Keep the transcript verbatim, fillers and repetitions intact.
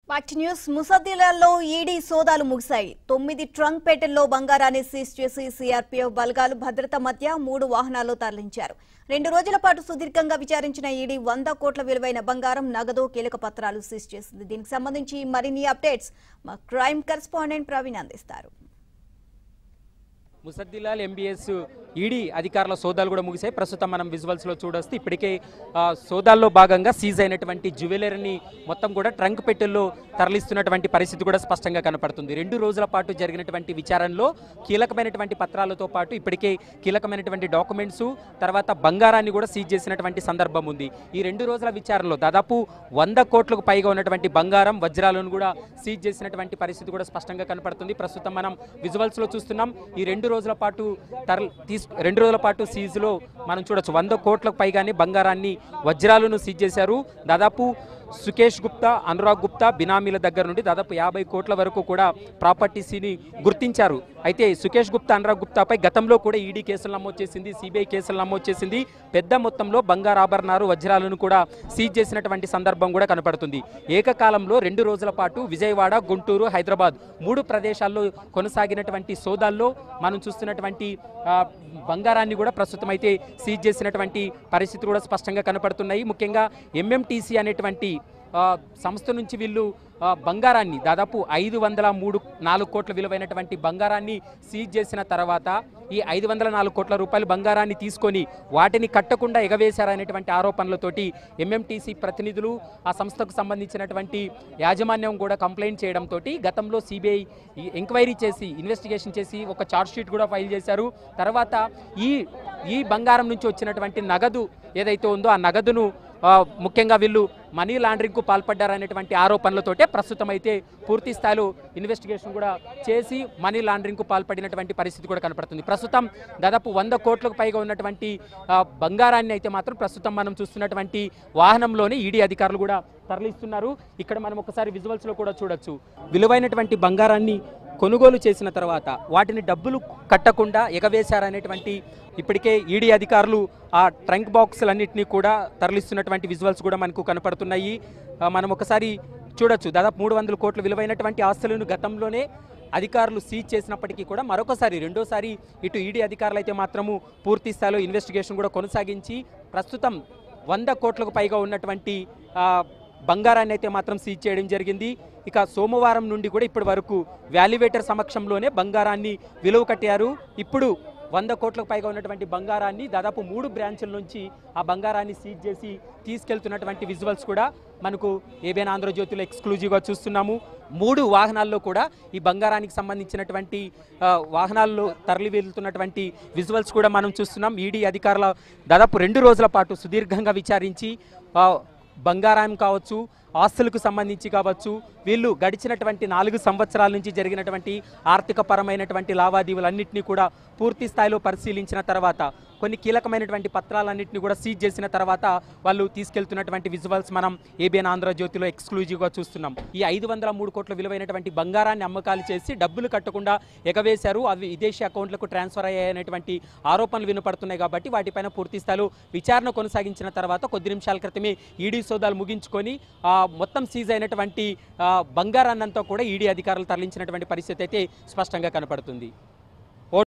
Party news ముసద్దిలలో ED సోదాలు ముగిశాయి. తొమ్మిది ట్రంక్ పెట్టెల్లో బంగారాన్ని సీజ్ చేసి సీఆర్పీఎఫ్ బలగాలు భద్రత మధ్య మూడు వాహనాల్లో తరలించారు. రెండు రోజుల పాటు సుదీర్ఘంగా విచారించిన ఈడీ వంద కోట్ల విలువైన బంగారం, నగదు, కీలక పత్రాలు సీజ్ చేసింది. దీనికి సంబంధించి మరిన్ని అప్డేట్స్ మా క్రైమ్ కరెస్పాండెంట్ ప్రవీణ్ అందిస్తారు. ముసద్దిలాల్ ఎంబీఎస్ ఈడీ అధికారుల సోదాలు కూడా ముగిశాయి. ప్రస్తుతం మనం విజువల్స్లో చూడొస్తే ఇప్పటికే సోదాల్లో భాగంగా సీజ్ అయినటువంటి జ్యువెలరీని మొత్తం కూడా ట్రంక్ పెట్టెల్లో తరలిస్తున్నటువంటి పరిస్థితి కూడా స్పష్టంగా కనపడుతుంది. రెండు రోజుల పాటు జరిగినటువంటి విచారణలో కీలకమైనటువంటి పత్రాలతో పాటు ఇప్పటికే కీలకమైనటువంటి డాక్యుమెంట్స్, తర్వాత బంగారాన్ని కూడా సీజ్ చేసినటువంటి సందర్భం ఉంది. ఈ రెండు రోజుల విచారణలో దాదాపు వంద కోట్లకు పైగా ఉన్నటువంటి బంగారం, వజ్రాలను కూడా సీజ్ చేసినటువంటి పరిస్థితి కూడా స్పష్టంగా కనపడుతుంది. ప్రస్తుతం మనం విజువల్స్లో చూస్తున్నాం. ఈ రెండు రోజుల పాటు తరలి తీసు రెండు రోజుల పాటు సీజులో మనం చూడొచ్చు వంద కోట్లకు పైగానే బంగారాన్ని, వజ్రాలను సీజ్ చేశారు. దాదాపు సుకేష్ గుప్తా, అనురాగ్ గుప్తా బినామీల దగ్గర నుండి దాదాపు యాభై కోట్ల వరకు కూడా ప్రాపర్టీస్ని గుర్తించారు. అయితే సుకేష్ గుప్తా, అనురాగ్ గుప్తాపై గతంలో కూడా ఈడీ కేసులు నమోదు చేసింది, సిబిఐ కేసులు నమోదు చేసింది. పెద్ద మొత్తంలో బంగారు ఆభరణాలు, వజ్రాలను కూడా సీజ్ చేసినటువంటి సందర్భం కూడా కనపడుతుంది. ఏకకాలంలో రెండు రోజుల పాటు విజయవాడ, గుంటూరు, హైదరాబాద్ మూడు ప్రదేశాల్లో కొనసాగినటువంటి సోదాల్లో మనం చూస్తున్నటువంటి బంగారాన్ని కూడా ప్రస్తుతం అయితే సీజ్ చేసినటువంటి పరిస్థితి కూడా స్పష్టంగా కనపడుతున్నాయి. ముఖ్యంగా ఎంఎంటీసీ అనేటువంటి సంస్థ నుంచి వీళ్ళు బంగారాన్ని దాదాపు ఐదు వందల మూడు నాలుగు కోట్ల విలువైనటువంటి బంగారాన్ని సీజ్ చేసిన తర్వాత ఈ ఐదు వందల నాలుగు కోట్ల రూపాయలు బంగారాన్ని తీసుకొని వాటిని కట్టకుండా ఎగవేశారనేటువంటి ఆరోపణలతోటి ఎంఎంటీసీ ప్రతినిధులు, ఆ సంస్థకు సంబంధించినటువంటి యాజమాన్యం కూడా కంప్లైంట్ చేయడంతో గతంలో సిబిఐ ఎంక్వైరీ చేసి, ఇన్వెస్టిగేషన్ చేసి ఒక ఛార్జ్ షీట్ కూడా ఫైల్ చేశారు. తర్వాత ఈ ఈ బంగారం నుంచి వచ్చినటువంటి నగదు ఏదైతే ఉందో ఆ నగదును ముఖ్యంగా వీళ్ళు మనీ లాండరింగ్కు పాల్పడ్డారనేటువంటి ఆరోపణలతోటే ప్రస్తుతం అయితే పూర్తి స్థాయిలో ఇన్వెస్టిగేషన్ కూడా చేసి మనీ లాండరింగ్కు పాల్పడినటువంటి పరిస్థితి కూడా కనపడుతుంది. ప్రస్తుతం దాదాపు వంద కోట్లకు పైగా ఉన్నటువంటి బంగారాన్ని అయితే మాత్రం ప్రస్తుతం మనం చూస్తున్నటువంటి వాహనంలోనే ఈడీ అధికారులు కూడా తరలిస్తున్నారు. ఇక్కడ మనం ఒకసారి విజువల్స్లో కూడా చూడొచ్చు. విలువైనటువంటి బంగారాన్ని కొనుగోలు చేసిన తర్వాత వాటిని డబ్బులు కట్టకుండా ఎగవేశారనేటువంటి ఇప్పటికే ఈడీ అధికారులు ఆ ట్రంక్ బాక్సులన్నింటినీ కూడా తరలిస్తున్నటువంటి విజువల్స్ కూడా మనకు కనపడుతున్నాయి. మనం ఒకసారి చూడొచ్చు. దాదాపు మూడు వందల కోట్ల విలువైనటువంటి ఆస్తులను గతంలోనే అధికారులు సీజ్ చేసినప్పటికీ కూడా మరొకసారి రెండోసారి ఇటు ఈడీ అధికారులు అయితే మాత్రము పూర్తి స్థాయిలో ఇన్వెస్టిగేషన్ కూడా కొనసాగించి ప్రస్తుతం వంద కోట్లకు పైగా ఉన్నటువంటి బంగారాన్ని అయితే మాత్రం సీజ్ చేయడం జరిగింది. ఇక సోమవారం నుండి కూడా ఇప్పటి వరకు వాల్యుయేటర్ సమక్షంలోనే బంగారాన్ని విలువ కట్టారు. ఇప్పుడు వంద కోట్లకు పైగా ఉన్నటువంటి బంగారాన్ని దాదాపు మూడు బ్రాంచుల నుంచి ఆ బంగారాన్ని సీజ్ చేసి తీసుకెళ్తున్నటువంటి విజువల్స్ కూడా మనకు ఏబిఎన్ ఆంధ్రజ్యోతిలో ఎక్స్క్లూజివ్గా చూస్తున్నాము. మూడు వాహనాల్లో కూడా ఈ బంగారానికి సంబంధించినటువంటి వాహనాల్లో తరలి వెళ్తున్నటువంటి విజువల్స్ కూడా మనం చూస్తున్నాం. ఈడీ అధికారుల దాదాపు రెండు రోజుల పాటు సుదీర్ఘంగా విచారించి బంగారం కావచ్చు, ఆస్తులకు సంబంధించి కావచ్చు, వీళ్ళు గడిచినటువంటి నాలుగు సంవత్సరాల నుంచి జరిగినటువంటి ఆర్థిక పరమైనటువంటి లావాదేవీలన్నింటినీ కూడా పూర్తి స్థాయిలో పరిశీలించిన తర్వాత కొన్ని కీలకమైనటువంటి పత్రాలన్నింటినీ కూడా సీజ్ చేసిన తర్వాత వాళ్ళు తీసుకెళ్తున్నటువంటి విజువల్స్ మనం ఏబిఎన్ ఆంధ్రజ్యోతిలో ఎక్స్క్లూజివ్గా చూస్తున్నాం. ఈ ఐదు వందల మూడు కోట్ల విలువైనటువంటి బంగారాన్ని అమ్మకాలు చేసి డబ్బులు కట్టకుండా ఎగవేశారు, అవి విదేశీ అకౌంట్లకు ట్రాన్స్ఫర్ అయ్యాయనేటువంటి ఆరోపణలు వినపడుతున్నాయి. కాబట్టి వాటిపైన పూర్తి స్థాయిలో విచారణ కొనసాగించిన తర్వాత కొద్ది నిమిషాల క్రితమే ఈడీ సోదాలు ముగించుకొని మొత్తం సీజ్ అయినటువంటి బంగారాన్నంతా కూడా ఈడీ అధికారులు తరలించినటువంటి పరిస్థితి అయితే స్పష్టంగా కనపడుతుంది.